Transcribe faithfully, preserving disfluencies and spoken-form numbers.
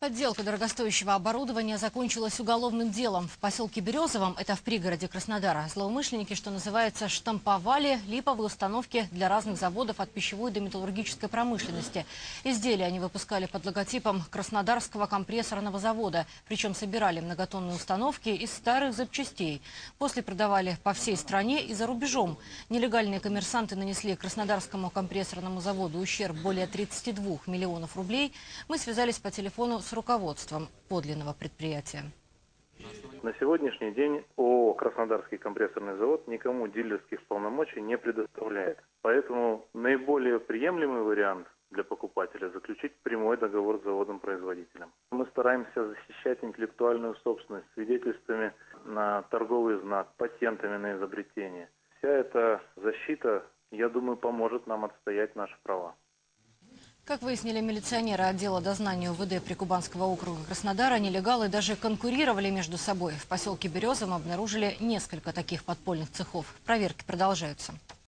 Подделка дорогостоящего оборудования закончилась уголовным делом. В поселке Березовом, это в пригороде Краснодара, злоумышленники, что называется, штамповали липовые установки для разных заводов от пищевой до металлургической промышленности. Изделия они выпускали под логотипом Краснодарского компрессорного завода. Причем собирали многотонные установки из старых запчастей. После продавали по всей стране и за рубежом. Нелегальные коммерсанты нанесли Краснодарскому компрессорному заводу ущерб более тридцати двух миллионов рублей. Мы связались по телефону с руководством подлинного предприятия. На сегодняшний день ООО «Краснодарский компрессорный завод» никому дилерских полномочий не предоставляет. Поэтому наиболее приемлемый вариант для покупателя – заключить прямой договор с заводом-производителем. Мы стараемся защищать интеллектуальную собственность свидетельствами на торговый знак, патентами на изобретение. Вся эта защита, я думаю, поможет нам отстоять наши права. Как выяснили милиционеры отдела дознания УВД Прикубанского округа Краснодара, нелегалы даже конкурировали между собой. В поселке Березовом обнаружили несколько таких подпольных цехов. Проверки продолжаются.